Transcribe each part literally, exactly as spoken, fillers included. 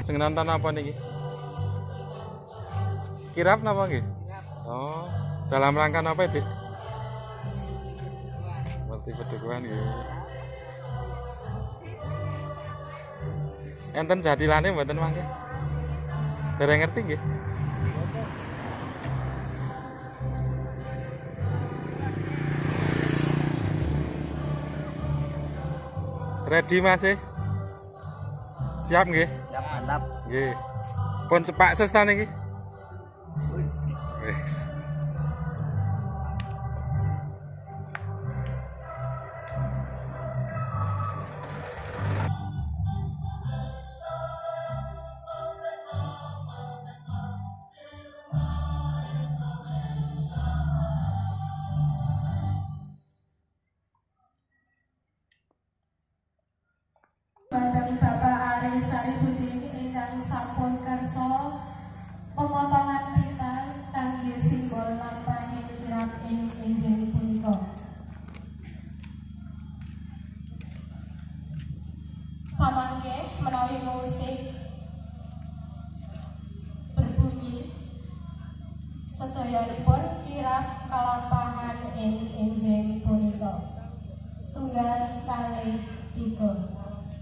Lajeng nonton apa niki? Kirap napa nggih? Oh, dalam rangka apa, Dik? Multi pedukuhan nggih. Enten jadilane mboten mangke? Dereng ngerti nggih? Ready masih? Siap nggih? Siap, mantap. Nggih. Pun cepak sesta niki. Wis. Badang Bapak Ari Saribudin ingkang sampun kersa pemotongan pita kangge simbol lampahing kirap ing enjing punika. Samangke menawi musik berbunyi sedayanipun kirap kalampahan ing enjing punika. Setunggal kalih tiga.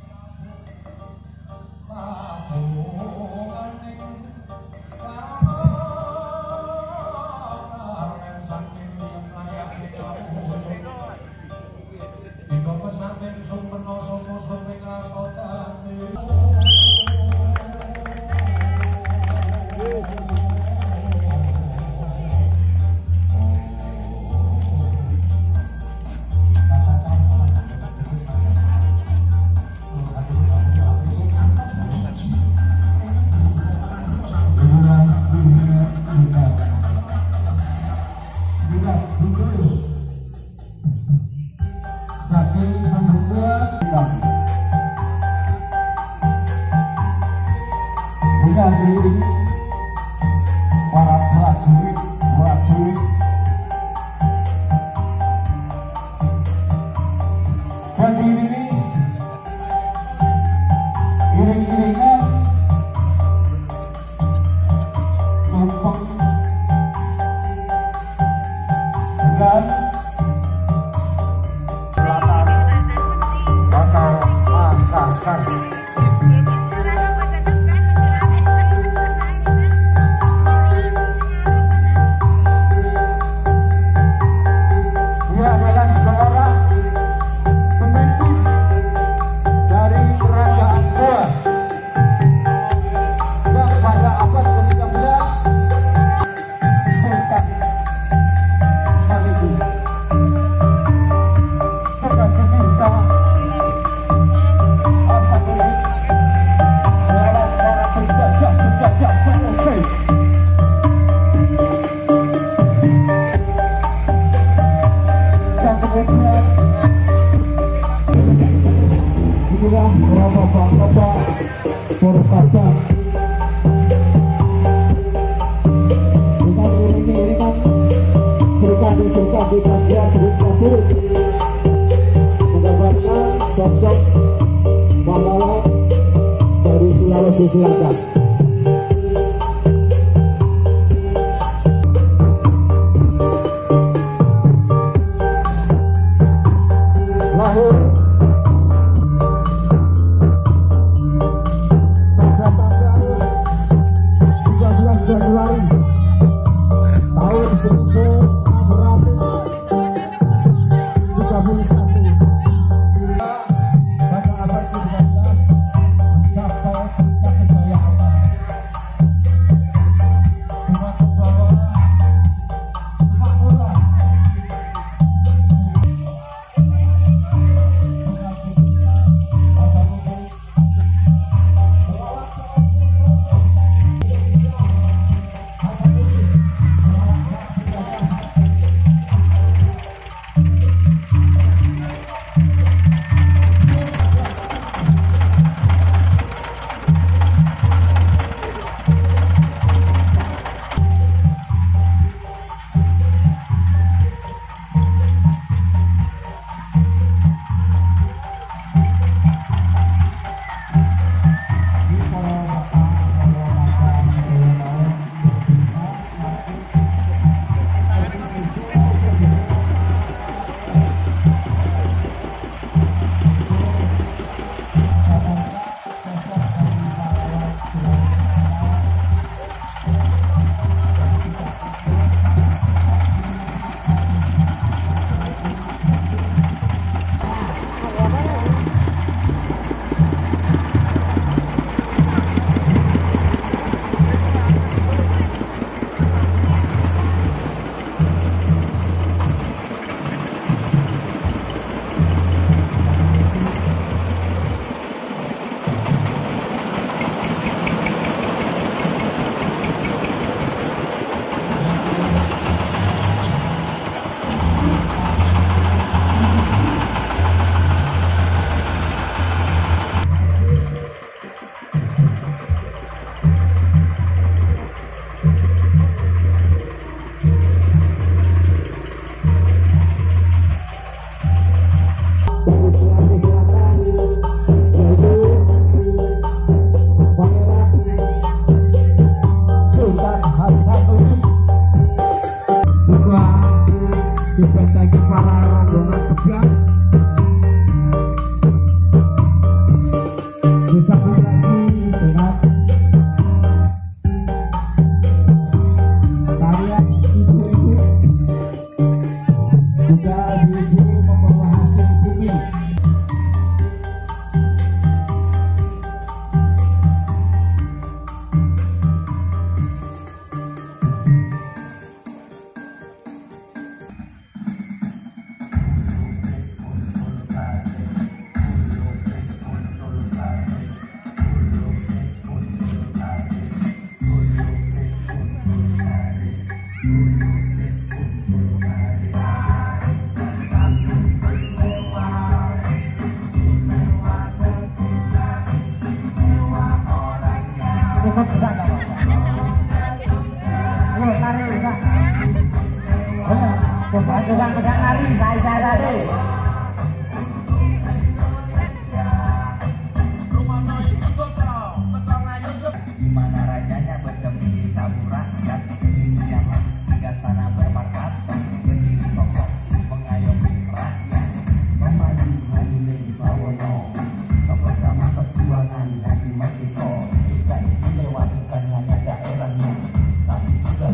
Dengan ini para prajurit prajurit dan ini iring-iringan tumpeng dengan bakal makassar. Inilah bapak-bapak Purwakata dengan iring-iringan serikandi-serikandi bagian prajurit menggambarkan sosok pahlawan dari Sulawesi Selatan. Lahir Januari tahun seribu enam ratus tiga puluh satu pada abad ke dua belas mencapai puncak kejayaan bagi para rombongan pegang. Disambung lagi dengan tarian ibu-ibu, juga ibu membawa hasil bumi. Pasukan pedang nari, saya saya deh. Dimana rajanya bercemil di tabur rakyat, yang hingga sana bermartabat, berdiri kokoh mengayomi rakyat, memaju hadirin bawono, sama-sama perjuangan hati merdeka, juga istimewa bukan hanya daerahnya, tapi juga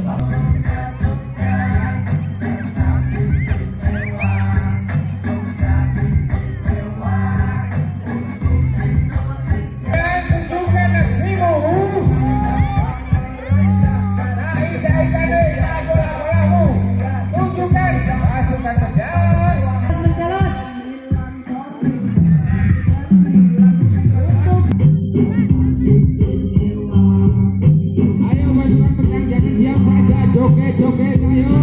joget-joget ayo.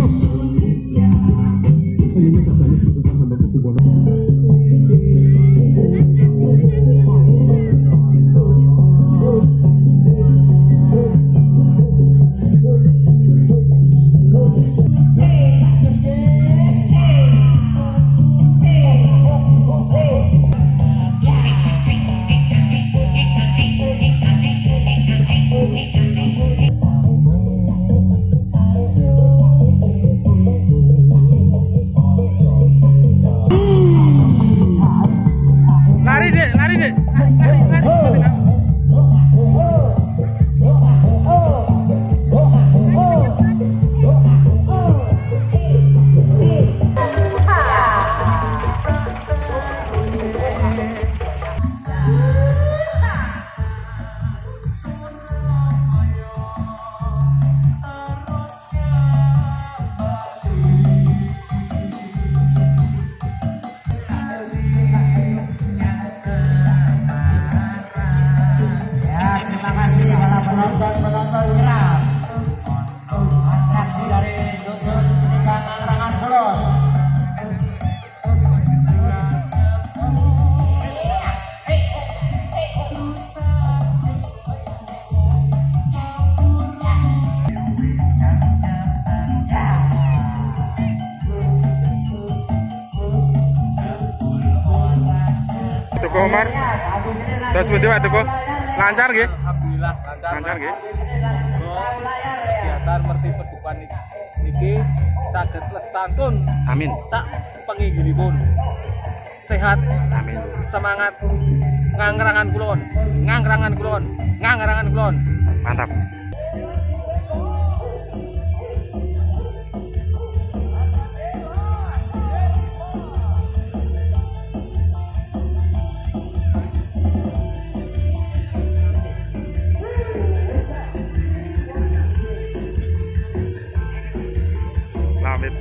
Penonton-penonton gerak atraksi dari dusun Tiga Ngangrangan Kulon. Duko Umar, terus pundi Pak Duko? Lancar nggih? Alhamdulillah lancar. Lancar nggih. Kegiatan merti pedupan niki saged lestantun. Amin. Sak penginggilipun. Sehat. Amin. Semangat. Ngangrangan kulon, ngangrangan kulon, ngangrangan kulon. Mantap. Lamit.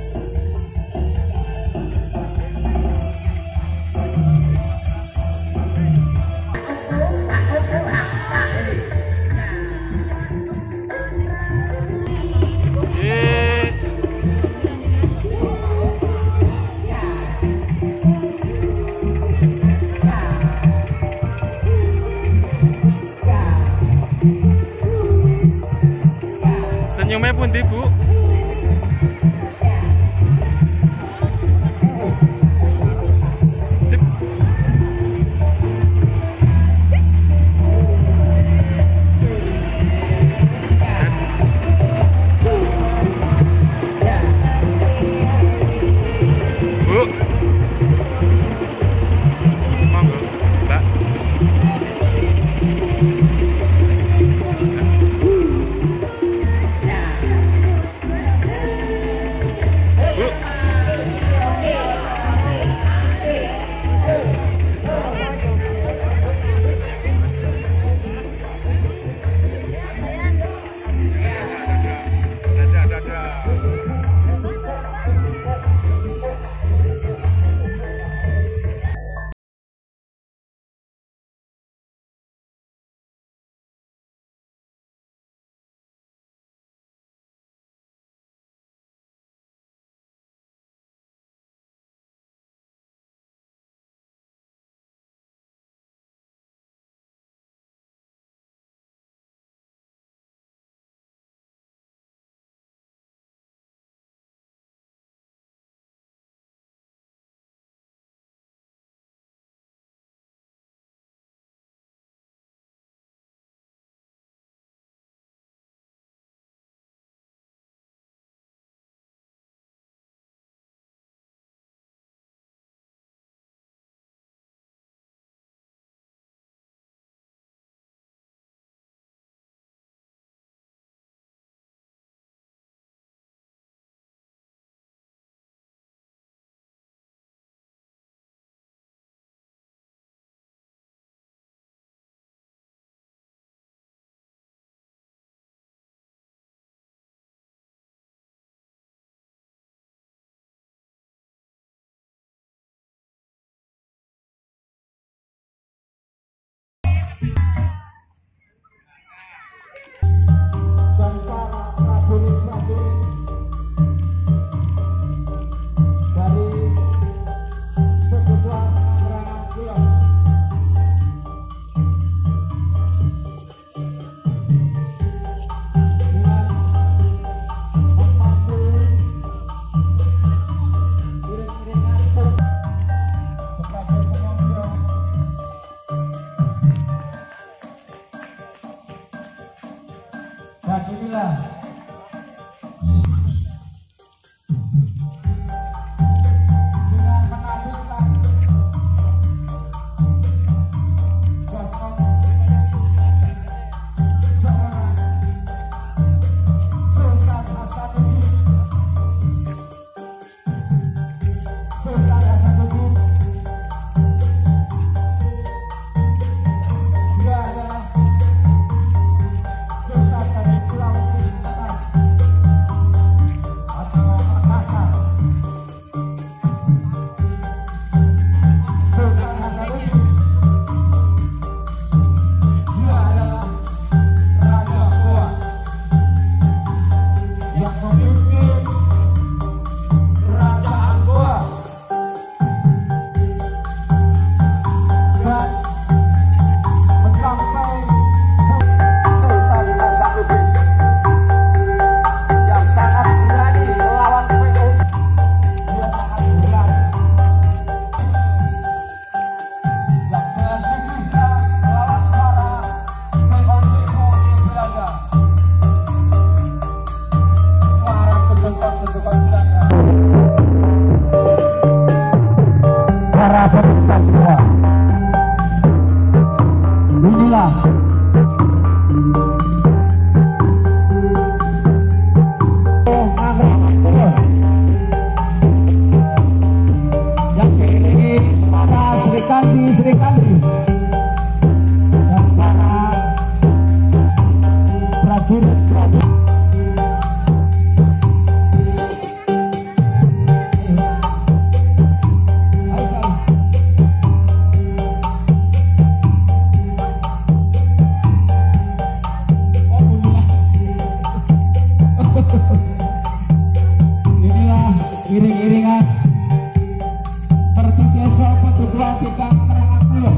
kedua tiga merangan kulon.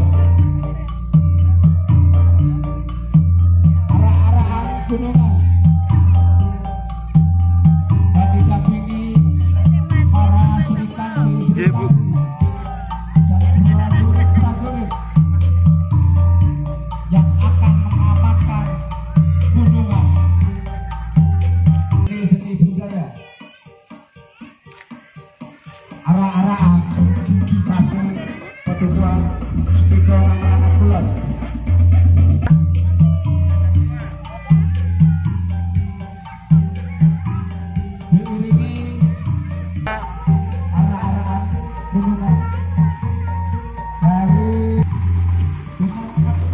Arah-arahan gunungan. Dan didampingi para serikan di Iya, Bu. dan prajurit-prajurit yang akan mengamankan gunungan. Ini seni budaya. Arah-arahan satu, kedua, tiga merangan kulon. Diiringi arah-arahan gunungan dari dengan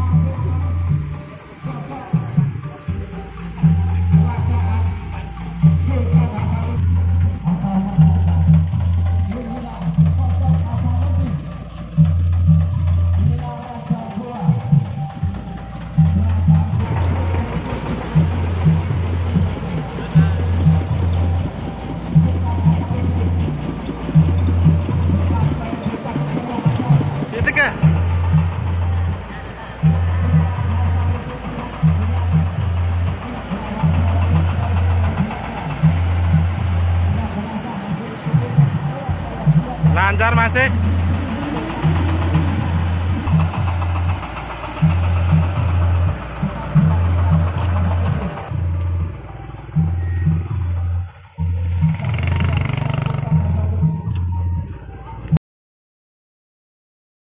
sosok kerajaan Sultan Hasanuddin atau mahkota Inilah Sultan Hasanuddin. Inilah Raja Goa. Itu kah? Lancar masih?